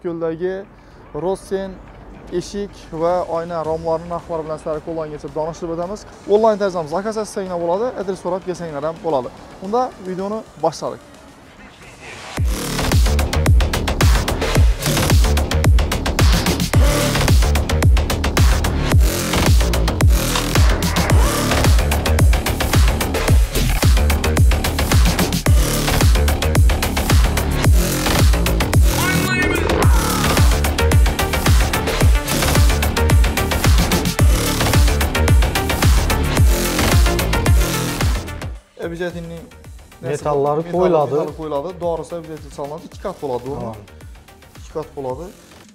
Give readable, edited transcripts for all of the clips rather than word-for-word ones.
To'rtko'ldagi Rossen eshik va oyna romlarining narxlari bilan sizlarga qo'llangancha donishtirib o'tamiz. Onlayn tarzda zakaz etsanglar bo'ladi, adres so'rab kelsanglar ham bo'ladi. Unda videoni boshladik. Objektning metallari qo'yiladi. Dorisi objektga solinadi. 2 kat bo'ladi, to'g'rimi? 2 kat bo'ladi.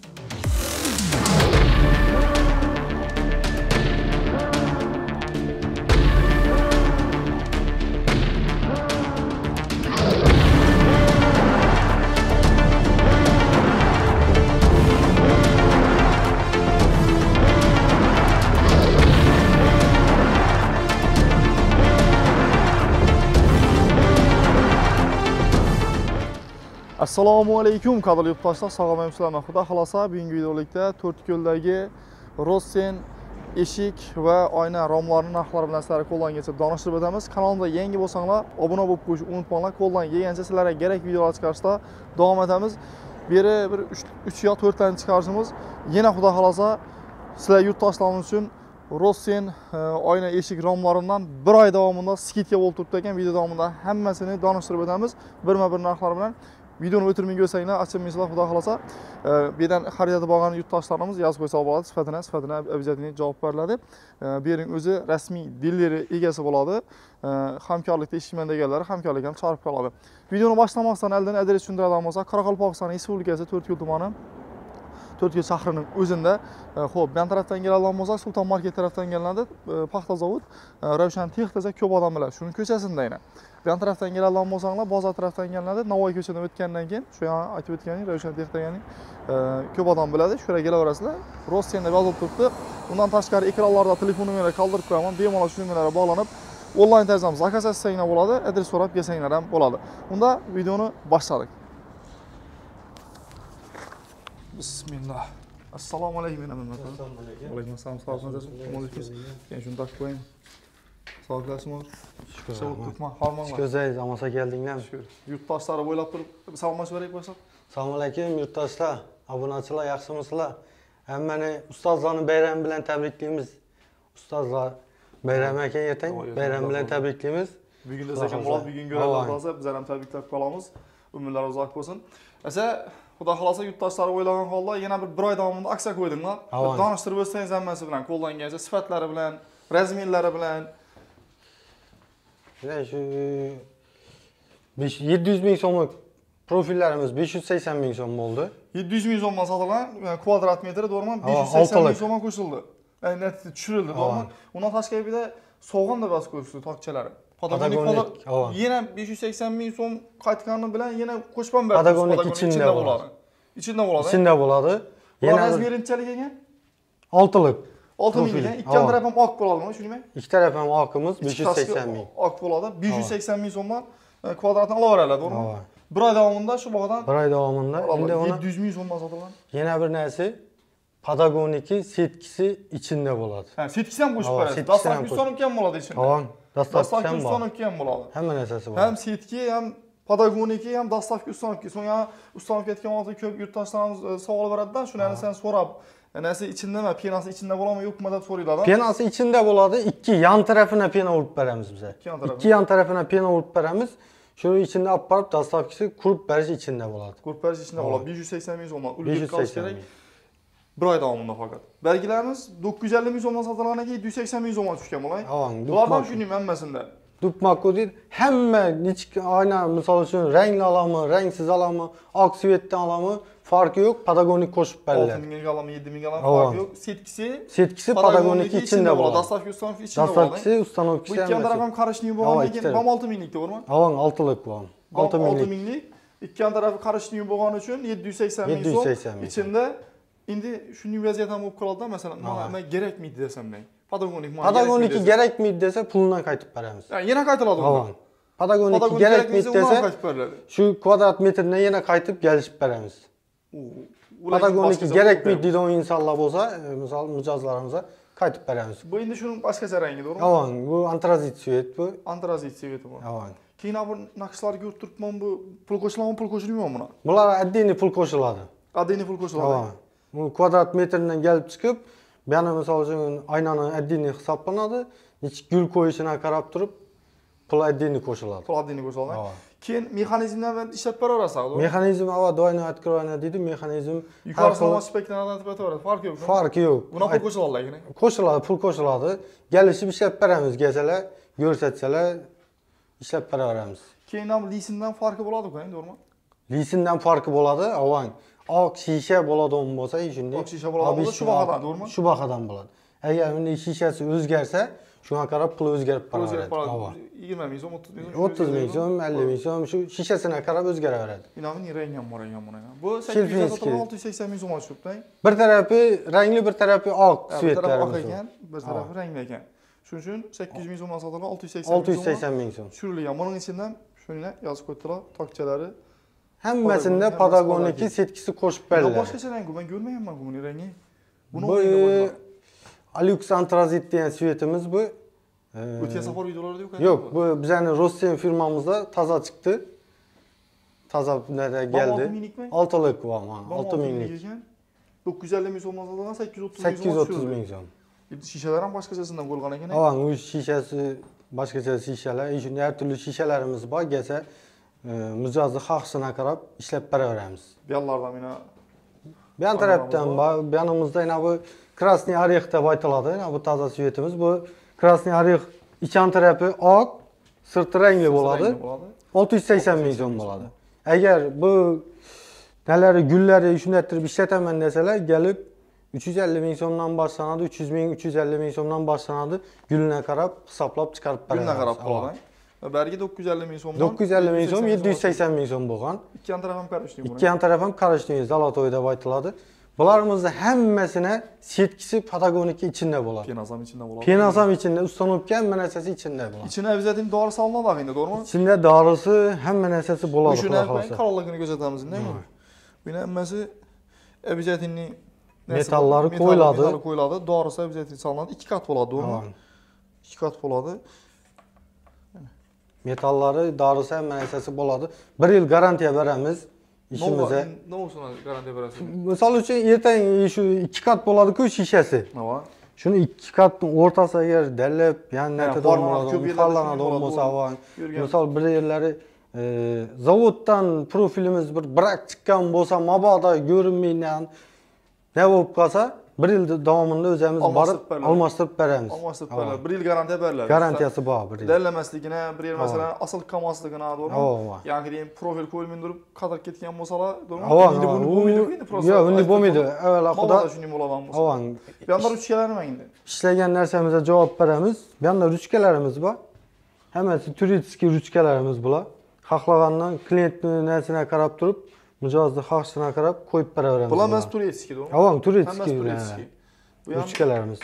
Assalomu alaykum qadrli yurtdoshlar, sog'lom-salomat. Xudo xolosa bugungi videolikda To'rtko'ldagi Rossen eshik va oyna romlarining narxlari bilan sizlarga qo'llangancha donishtirib o'tamiz. Kanalimizga yangi bo'lsanglar, obuna bo'lib qo'yishni unutmanglar. Qo'ldan kelgancha sizlarga kerak videolar chiqarishda davom etamiz. Beri bir 3 yo 4 tani chiqarishimiz. Yana xudo xolosa sizlar yurtdoshlarimiz uchun Rossen oyna eshik romlaridan 1 oy davomida skidka bo'lib turibdi ekan. Video davomida hammasini donishtirib o'tamiz. Birma-bir narxlar bilan. Videoni o'tirmay ko'rsanglar, ochmaysizlar, xudo xolosa. Bu yerdan xaridada bo'lgan yurtdoshlarimiz yozib qo'ysa bo'ladi, sifatini обязательно javob beriladi. Bu yerning o'zi rasmiy dilleri egasi bo'ladi. Hamkorlikda ishlayman deganlar hamkorlik ham chiqarib qoladi. Videoni boshlamasdan oldin adres tushuntiradigan bo'lsak, Qoraqalpog'iston Respublikasi To'rtko'l tumani To'rtko'l shahrining o'zida. Xo'p, bu tarafdan keladigan bo'lsak, Sulton market tarafdan kelinadi. Paxta zavod, Ravshan Tex desa ko'p odam biladi. Shuning ko'chasida yana. Bu tarafdan keladigan bo'lsanglar, bozor tarafdan kelinadi. Navoiy ko'chadan o'tgandan keyin, shu yerga aytib o'tganing Ravshan Tex deganing ko'p odam biladi. Shu yerga kelaverasizlar. Rossen deb yozib turibdi. Undan tashqari ekranlarda telefon nomerini qoldirib qo'yaman. Bemalol shu nomerlarga bog'lanib, onlayn tarzda zakaz etsanglar bo'ladi, adres so'rab kelsanglar ham bo'ladi. Unda videoni boshladik. Bismillah. Assalomu alaykum. Assalomu alaykum. Alaykum assalom. Sog'ligingiz. Men shuni takib qo'ying. Sog'liqlasizmi? Shukur. Ko'zaysiz, amasa keldinglar. Shukur. Yurtdoshlar bo'ylab turib salomlashib beraylik boshqa. Assalomu alaykum yurtdoshlar, obunachilar, yaxshimisizlar? Hammani ustozlarning bayrami bilan tabriklaymiz. Ustozlar bayrami ekan ertang, bayram bilan tabriklaymiz. Bugun desak bo'ladi, bugun ko'radigan bo'lsa, bizlar ham tabriklab qolamiz. Umrlar uzoq bo'lsin. Asa xudo xolosa yurtdoshlari o'ylagan holda yana bir oy davomida aksiya qo'ydinglar. Donishtirib o'tsangiz hammasi bilan qo'llangancha sifatlari bilan, razmerlari bilan. Shu 700 ming so'mlik profillarimiz 580 ming so'm bo'ldi. 700 ming so'mdan sotilgan kvadrat metri to'g'rimi? 580 ming so'mga qo'shildi. Ya'ni tushirildi, to'g'rimi? Undan tashqari bir de so'g'in deb yozib qo'yibsiz tokchalari. Patagonik yana 580 ming so'm qaytgani bilan yana qo'shban berdi. Patagonik ichida bo'ladi. Ichida bo'ladi. Ichida bo'ladi. Yana razmerinchalik ekan? 6lik. 6 ming ekan. Ikki taraf ham oq bo'ladimi, shuningmi? Ikki taraf ham oqimiz 580 ming. Oq bo'ladi. 580 ming so'mdan kvadratni olaveradi, to'g'rimi? Bir oy davomida shu bog'dan. Bir oy davomida endi 700 ming so'mdan sotilgan. Yana bir narsa Patagoniki setkisi ichida bo'ladi. Ha, setkisi ham qo'shib beradi. Dastlabki ustanib ham bo'ladi ichida. Tamam. Dastlabki ustanib ham bo'ladi. Hamma narsasi bor. Ham setki, ham Patagoniki, ham dastlabki ustanibki. So'ngra ustanib ketgan vaqtda ko'p yurtdoshlarimiz savol beradi-da, shuni sen so'rab, narsa ichida nima, penasi ichida bo'ladimi, yo'qmi deb so'raydi-da. Penasi ichida bo'ladi, ikki yon tarafina pena urib beramiz biz. Ikki yon tarafina pena urib beramiz. Shuni ichida olib borib, dastlabkisi qurib berish ichida bo'ladi. Qurib berish ichida bo'ladi. 580 ming so'm. Ulgurib qolish kerak. Bir oy davomida faqat. Belgilarimiz 950 ming so'mdan sotilgan ekan 780 ming so'mga tushgan bo'lay. Bulardan shuning hammasida. Dupmakko deydi. Hamma nechki oyna misol uchun rangli olami, rangsiz olami, oq svetdan olami, farqi yo'q. Patagonik qo'shib beriladi. 6 ming olami, 7 ming olami farqi yo'q. Setkisi Patagonik ichida bo'ladi. Dastlabki ustanovki ichida bo'ladi. Dastlabkisi ustanovki. Bu ikki taraf ham qarashli bo'lgandan keyin ham 6 minglik to'g'rimi? 6 lik bu. 6 minglik. Ikki tarafı qarashli bo'lgani uchun 780 ming so'm. Ichida endi shunday vaziyat ham bo'lib qoladi-da, masalan, men kerakmidi desam men. Patagoniki kerakmidi desa, puldan qaytib beramiz. Yana qaytiladi unda. Patagoniki kerakmidi desa, shu kvadrat metrdan yana qaytib kelishib beramiz. Patagoniki gerekmeydi deydigan insanlar bo'lsa, misol mijozlarimizga qaytib beramiz. Bu endi shuning boshqacha rangi, to'g'rimi? Avan, bu antrazit svet bu. Antrazit sveti bu. Avan. Keyin bu naqshlarga ko'rib turibman, bu pul qo'shiladimi, pul qo'shilmaymi buni? Bular отдельный pul qo'shiladi. Отдельный pul qo'shiladi. Avan. Bu kvadrat metrdan kelib chiqib, bu yana misol uchun aynani отдельный hisoblanadi. Necha gul qo'yishini qarab turib, pul отдельный qo'shiladi. Pul отдельный qo'shiladi. Keyin mexanizmdan ishlab beraverasiz. Mexanizm ava doyno открывание deydi, mexanizm yuqorisidan spektrdan aytib o'taveradi. Farqi yo'q. Farqi yo'q. Buna pul qo'shiladi lekin. Qo'shiladi, pul qo'shiladi. Kelishib ishlab beramiz, kelsalar, ko'rsatsalar ishlab beraveramiz. Keyin ham lisindan farqi bo'ladi-ku, to'g'rimi? Lisindan farqi bo'ladi, avang. Oq shisha bo'ladigan bo'lsa, shunday. Oq shisha bo'ladigan bo'lsa, shu bahodan, to'g'rimi? Shu bahodan bo'ladi. Agar uni shishasi o'zgarsa, shunga qarab pul o'zgarib qolaveradi. 20 ming so'm, 30 ming so'm, 50 ming so'm shu shishasiga qarab o'zgaraveradi. Inaning rangi ham bor ekan buni. Bu 680 ming so'm tushibdi. Bir tarafi rangli, bir tarafi oq svetlar ekan, bir tarafi rangli ekan. Shuning uchun 800 ming so'mdan sotilgan 680 ming so'm. Tushirilgan. Buning ichidan shuni yozib qo'ydilar, tokchalari. Hammasida Patagoniki setkisi qo'shib beriladi. Boshqacha rang, men ko'rmayapman buning rangi. Bu Alux Antrazit degan svetimiz bu. O'tgan safar videolarda yo'q. Yo'q, bu bizning Rossiya firmamizda toza chiqdi. Toza bunday geldi. 6lik bu ama, 6 minglik. 950 ming so'mdan sotilgan 830 ming so'm. Shishalar ham boshqachasidan qo'yilgan ekan. Avan, u shishasi boshqacha shishalar, shunday har turli shishalarimiz bor, kelsa mijozni haqsina qarab ishlab beraveramiz. Bu yerlardan mana bu yan tarafdan bor, bu yanimizda yana bu Krasniy Oreh deb aytiladi. Bu toza svetimiz. Bu Krasniy Oreh ichan tarafi oq, sirti rangli bo'ladi. 680 ming so'm bo'ladi. Agar bu nalari gullari shunday turib ishlataman desalar, kelib 350 ming so'mdan boshlanadi, 300 ming, 350 ming so'mdan boshlanadi. Gulına qarab hisoblab chiqarib beramiz. Gulına qarab qoladi. Bergi 950 ming so'mdan 950 ming so'm, 780 ming so'm bo'lgan. Ikki ham taraf ham qarashdi buni. Ikki ham taraf ham qarashdi, zalotoy deb aytiladi. Bularimizni hammasini setkisi Patagoniki ichida bo'ladi. Penazam ichida bo'ladi. Penazam ichida, ustanovka hamma narsasi ichida bo'ladi. İçine avizatning dori solinadi endi, to'g'rimi? Ichida dorisi, hamma narsasi bo'ladi. Shuni qaroqligini ko'rsatamiz, nima? Buni hammasi avizatning metallari qo'yiladi. Dorisi avizatning solinadi. 2 kat bo'ladi, to'g'rimi? 2 kat bo'ladi. Metallari, dorisi hamma narsasi bo'ladi. 1 yil garantiya beramiz. İşimize. Ne olsun garantiya berasiz? Misol uchun ertang shu 2 kat bo'ladi-ku shishasi. Nima? Shuni 2 katning o'rtasi agar dallab, yana natadan bo'lsa, misol bir yerlari zavoddan profilimiz bir brak chiqqan bo'lsa, mabodo ko'rinmaydigan ne bo'lib qolsa, 1 yil davomida o'zimiz borib almashtirib beramiz. Almashtirib beramiz. 1 yil garantiya beriladi. Garantiyasi bor, 1 yil. Dallamasligini, bir yer masalan asl kamasligini, to'g'rimi? Ya'ni deyin profil qo'yilmay turib qadar ketgan bo'lsalar, to'g'rimi? Endi buni bo'lmaydi endi prosta. Yo'q, endi bo'lmaydi. Avval xudo shunday bo'ladigan bo'lsa. Bu yoqda ruchkalar nima endi? Ishlagan narsamizga javob beramiz. Bu yoqda ruchkalarimiz bor. Hammasi turitskiy ruchkalarimiz bular. Xohlagandan klientning narsasiga qarab turib, mijozni haqsina qarab qo'yib beraveramiz. Bular mas turitskiy, to'g'rimi? Avan, turitskiy. Bu ruchkalarimiz.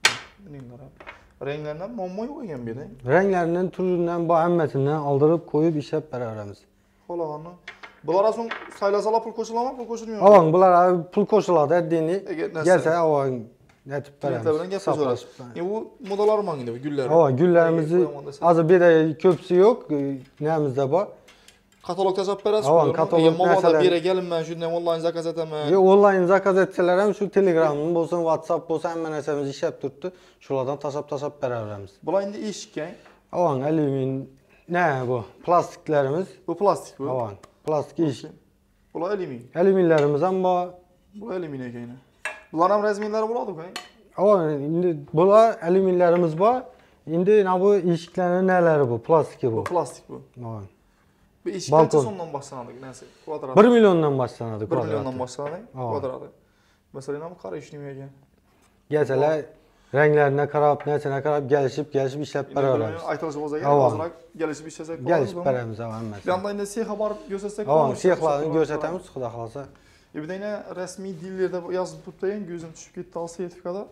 Ranglardan muammo yo'q ekan bu yerda. Ranglaridan, turidan, bu hammasidan oldirib qo'yib ishlab beraveramiz. Xohlagandan. Bular aslında saylasalar pul qo'shiladimi, pul qo'shilmaymi? Avan, bular pul qo'shiladi, addini. Kelsa, avan aytib beramiz. Bilan gaplashamiz. Bu modalar mangida bu gullar. Avan, gullarimizni hozir bu yerda ko'psi yo'q, namizda bor. Katalog tashlab berasiz. Avan, katalog narsalar bir yere gelinman, shunday onlayn zakaz etaman. Yo'q, onlayn zakaz etsalar ham shu Telegram'dan bo'lsin, WhatsApp bo'lsin, hamma narsamiz ishlab turibdi. Shulardan tashlab beraveramiz. Bular endi eshikkan. Avan, alyumin, ne bu? Plastiklarimiz. Bu plastik bu. Avan, plastik eshik. Bular alyumin. Alyuminlarimiz ham bor. Bu alyumin ekan. Bular ham razmerlari bo'ladi-ku. Avan, endi bular alyuminlarimiz bor. Endi bu eshiklarning nalari bu? Plastiki bu. Bu plastik bu. Avan. Bu eshik qancha so'mdan boshlanadi, narsa? Kvadrat. 1 milliondan boshlanadi, 1 milliondan boshlanadi, kvadrati. Masalan, ham qara ish nima ekan? Kelsalar, ranglarına qarab, narsasiga qarab kelishib ishlab beraveramiz. Aytilishi bo'lsa, hozirroq kelishib ishlasak bo'ladi. Kelishib beramiz hammasi. Bu yoqda endi sexga borib ko'rsatsak bo'ladi. Avan, sexlarni ko'rsatamiz, xudo xolasa. Bu yerda rasmiy dillarda yozib turibdi, ko'zim tushib ketdi, al sertifikati.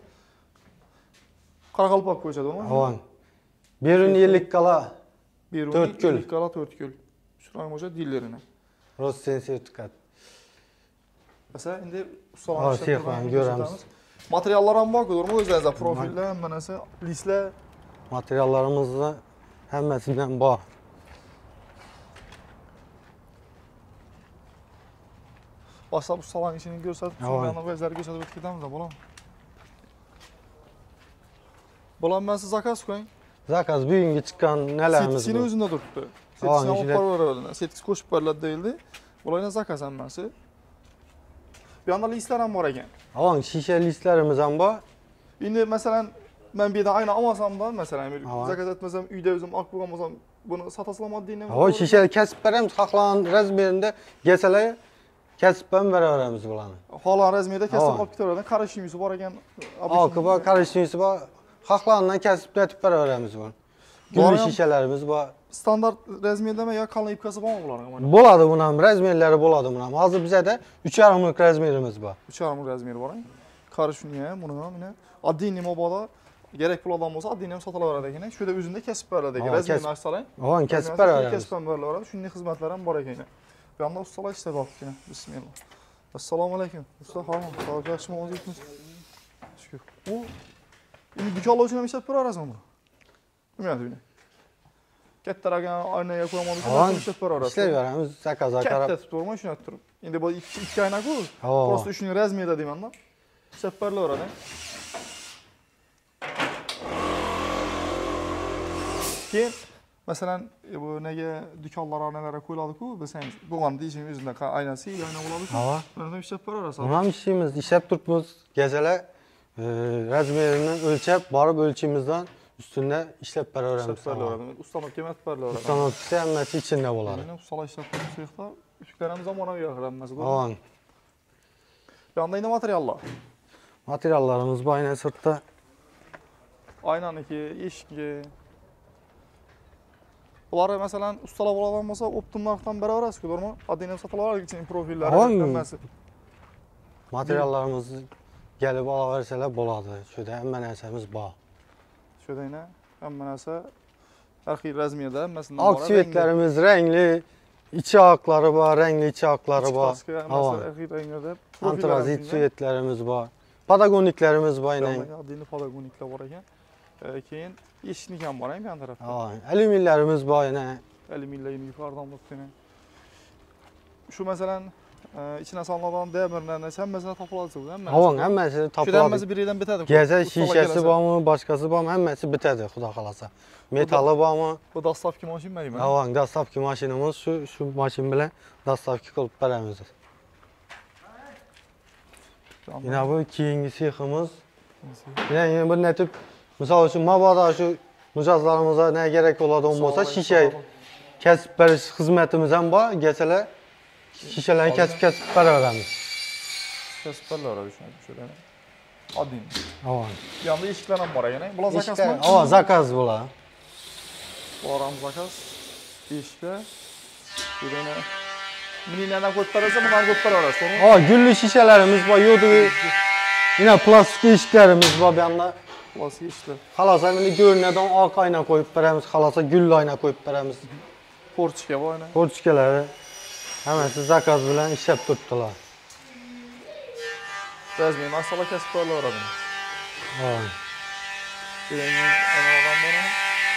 Qoraqalpoq ko'chadi, to'g'rimi? Avan. Berun yillik qala. Berun yillik qala 4 kul. Shunday bo'lsa dillarni. Rossiya sertifikat. Mesela indi Ha, ustalarni sexlarni göremiz. Materiallar ham bor, ko'rmi? O'zlaringizda profillar, hamma narsa, listlar. Materiallarımızda həmməsindən bax. Başlab ustaların işini göstərib, Ay. sonra yana vəzləri göstərib ötüb gedəmiz də, bolam. Bolam, mən siz zakaz qoyun. Zakaz bugünkü çıxan nələrimiz Setkisini bu? özündə durubdu. Tamam, Setkisini işte. alıb var öyle. Setkisi koşub varlar değildi. Olayla zakaz həmməsi. Bir anda listlər ham var ekan. Avan şişə listlərimiz ham bax. İndi məsələn mən bir də ayna almasam da, məsələn Tamam. zakaz etməsəm, uyda özüm aq qoymasam, bunu satasılam deyinəm. Hava şişə kəsib verəmiz, xalqların rəzmerində gəsələr kəsib verəmiz bulanı. Halan rəzmiyyədə kəsib Tamam. alıb bitirərdən, qarışımısı var ekan. Akıba, karışınısı bax, xalqlarla kəsib nətib verəmiz bunu. Güllü Var ya- şişələrimiz bax. Standart rəzmiyyədə ya kalın ipkası var mı bunların? Boladı bunam, rəzmerləri boladı bunam. Hazır bizə də 3,5 rəzmerimiz var. 3,5 rəzmiri var. Qarışınıya, bunu yine. Addinim obada gerek pul adam olsa addinim satıla verədək. Şöyle üzündə kəsib verədək. Tamam, Rəzmirini kəsib- açsalar. Avan kəsib verəmiz. Kəsib verədək. Şunun xidmətlərim var ekan. Bir anda ustalar işlə baxıb yenə. Bismillah. Assalamu alaykum. Usta xanım, sağ ol, yaxşı olmaz etdiniz. Şükür. Bu indi dükanlar üçün işlət verərsən bunu. Ümumiyyətlə bunu. Kattaroq aynaya qoymalı Avan işlət verərsən. işlər verəmiz, zakaza qarab. Katta tutma şuna tutup. Şimdi bu iki ayna koy. Aa. Prosto üçünü rezmiye dedim yandan. Seferli orada. Keyin mesela bu nege dükkanlara nelere koyuladı ku bilseniz. Bu an diyeceğim yüzünde aynası iyi ayna buladı. Hava. Ben de bir sefer arası. Bunam işimiz, işləb tutmuz, gəzələ rəzmerindən ölçəb, barıb ölçümüzdən üstündə işləb verəmiz. Seferli orada. Ustanıp kıymet verli orada. Standartisi həmməsi içində bular. Benim ustala işlettiğim sıyıqda üçüklerim zamana yağıranmaz. Avan, Yanda yine materyallar. materiallarımız bu aynə sırtda. Aynanınki, eşki. Bunları mesela ustala bulalanmasa optimlardan beraber arası olur mu? Adını satılar için profilleri Aman. eklenmesi. Materiallarımız gəlib ala versələr boladı. Şöyle həmmə nəsəmiz bax. Şöyle yine hemen ise erkek rezmiyede mesela Aksiyetlərimiz rəngli, içi akları var, rəngli içi akları var. Mesela erkek renginde Antrazit süetlərimiz var. Patagoniklərimiz var ilə. Adını patagonikle var ekan. Keyin eşnikam var hem yan tarafta. Alüminlərimiz var ilə. Elimille yine yukarıdan baktığını. Şu mesela içine salınan demirlerine sen mesela tapılarsın değil mi? Havan həmməsi Şuradan tapıladı. mesela birinden biterdi. Gəzə şişəsi varmı, başqası varmı, həmməsi bitədir xuda xalasa. Metalı varmı? Bu dastavki maşin benim. Havan, dastavki maşinimiz şu maşin bilən dastavki qılıb verəmiz. Yine bu keyingi siyximiz. Yine bu ne tip, misal üçün mabada şu mücazlarımıza nə gerek oladı olmasa şişə kəsib veriş xidmətimizdən var, gəsələr şişələrini kəsib verəmiz. Kesperler orada düşünüyorum şöyle. Adın. Havan. Yanda eşikler var yani. Bula zakaz mı? Hava zakaz bula. Bu aram zakaz. Eşikler. Bir tane. Mini neden koyup bunlar koyup orası. Sonra Hava güllü şişələrimiz var, yodu. Yine plastik eşiklərimiz var bir yanda. burası eşikler. Xalasa indi görünədən arx ayna qoyub verəmiz, xalasa güllü ayna qoyub verəmiz. Porçike var yani. Porçikeləri həməsi zakaz bilən işləb tutdular. Bezmeyin. Asala kesperler orada. Havan. Bir tane ana adam var ama.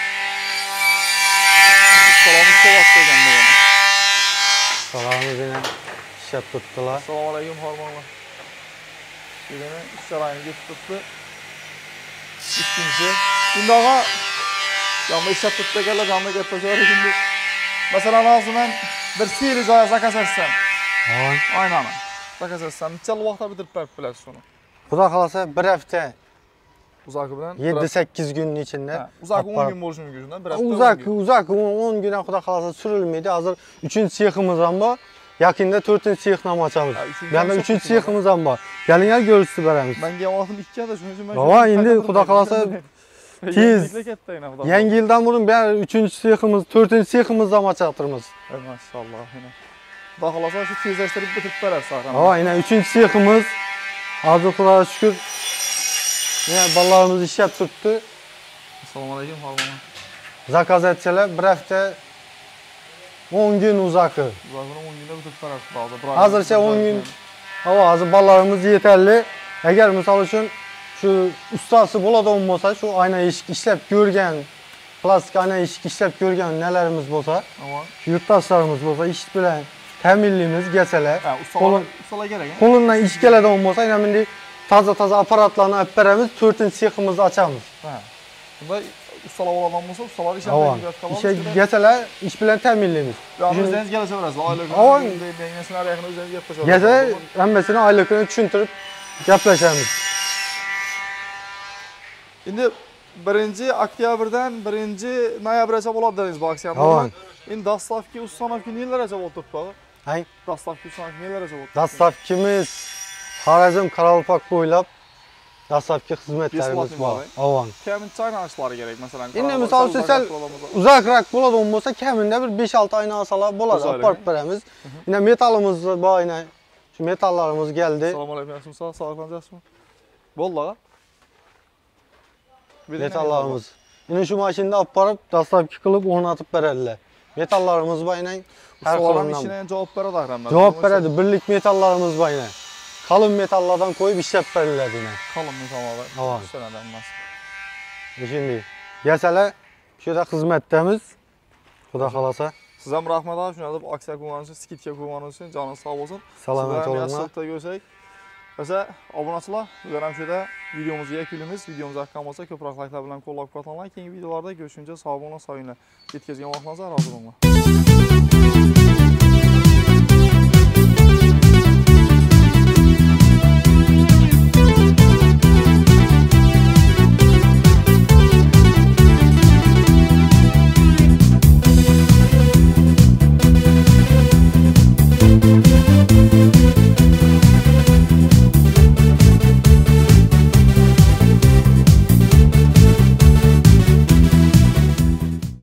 Salamı sevaptı geldi yani. Salamız yine işləb tutdular. Assalamu aleyküm harmanlar. Bir tane sarayını götürüptü. İkinci. Şimdi ağa yanında işlep tuttu geldi yanında getiriyor şimdi. Mesela lazım ben bir sihir caya zakaz etsem. Havan. Aynen. Zakaz etsem. Neçə vaxta bitirib bərk bilək sonu. Xuda xalasa bir həftə, Uzakı bilen. 7-8 günün içində. Uzakı 10 gün borcum gücünden. Bir hafta Uzak 10 günə xuda xalasa sürülməydi. Hazır 3-cü siyximizdən var. Yakında 4-cü siyxnamı açarız. Yəni 3-cü siyximizdən var. Gəlin gəl görürsü verəmiz. Ben giyavaxtım 2 ya da şunun için ben. Hava indi xuda xalasa tez. Yeni ildən vurun bir 3-cü siyximiz, 4-cü siyximizdən açartırmız. Maşallah. Daxilasa şu tezləşdirib bitirib verər sağlam. Hava yine 3-cü siyximiz. Hazır Xudağa şükür. Yine ballarımız işləb tutdu. Assalamu aleyküm harmana. Zakaz etsələr bir həftə 10 gün uzakı. Uzakını 10 günde bitirib verər sağlam. Hazırsa 10 gün Hava hazır ballarımız yeterli. Eğer misal için şu ustası bo'ladigan bo'lsa, şu ayna eshik ishlab ko'rgan, plastik ayna eshik ishlab ko'rgan nelerimiz bo'lsa, şu yurtdoshlarimiz bo'lsa, ish bilan ta'minlaymiz, kelsalar. Ustalar kerak. Qo'limdan ish keladigan bo'lsa, yana bunday toza aparatlarni olib beramiz, 4-seximizni ochamiz. Bunda ustalar bo'ladigan bo'lsa, ustalar ish qilib ishga kelsalar, ish bilan ta'minlaymiz. O'zingiz kelaverasiz, oylik yangisini arayaqini o'zingiz gap qilasiz. Kelsa, hammasini oylikini tushuntirib gaplashamiz. Endi 1-oktyabrdan 1-noyabrgacha bo'ladi dedingiz bu aksiyani. Endi dastavki, ustanovki nelargacha bo'lib turibdi? Hay, dastavki, ustanovki nelargacha bo'lib? dastavkimiz Xorazm Qarolpoq bo'ylab dastavki xizmatlarimiz bor. Avon. Kamincha aylanishlari kerak, masalan. Endi misol uchun sal uzoqroq bo'ladigan bo'lsa, kamida bir 5-6 oyna olsalar bo'ladi, olib beramiz. Endi metalimiz bor, endi shu metallarimiz keldi. Assalomu alaykum, yaxshimisiz? Sog'liqingiz bo'ldi. Metallarimiz. Endi shu mashinada olib borib, dastavki qilib o'rnatib beradilar. Metallarimiz bor, endi har xil ishini javob beradi hamma. Javob beradi. Birlik metallarimiz bor, endi. Qalin metallardan qo'yib ishlab beriladi, endi. Qalin metallar. Tushunadi emas. Endi kelsalar, shu yerda xizmatdamiz. Xudo xolasa. Siz ham rahmat olib, shunday deb aksiya qilganingiz uchun, skidka qilganingiz uchun joningiz sog' bo'lsin. Salomat bo'linglar. Ko'rsak. Esa obunachilar, bizlar ham shu yerda videomizga yakunlaymiz. Videomiz yoqqan bo'lsa, ko'proq layklar bilan qo'llab-quvvatlang. Keyingi videolarda ko'rishguncha sog' bo'linglar, sog'inglar. Yetkazgan vaqtingizga rozi bo'linglar.